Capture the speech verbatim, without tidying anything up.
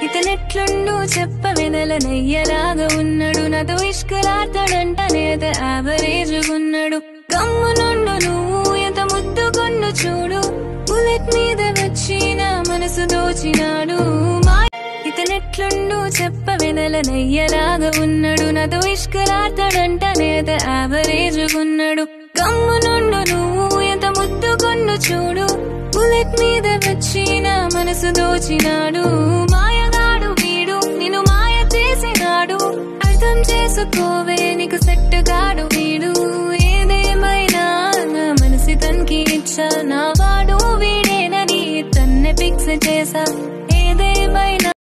ఇతనెట్లుండు చెప్పవెనలనయ్యలాగా ఉన్నాడు నాతో ఇష్కలాడతాడంట నేత యావరేజ్గున్నాడు గమ్మునుండు నువ్వు ఎంత ముద్దుకొండు చూడు బుల్లెట్ మీద వచ్చి నా మనసు దోచినాడు ఇతనెట్లుండు చెప్పవెనలనయ్యలాగా ఉన్నాడు నాతో ఇష్కలాడతాడంట నేత యావరేజ్గున్నాడు గమ్మునుండు నువ్వు ఎంత ముద్దుకొండు చూడు బుల్లెట్ మీద వచ్చి నా మనసు దోచినాడు మాయగాడు వీడు నిన్ను మాయ చేసినాడు అర్థం చేసుకోవే నీకు సెట్ గాడు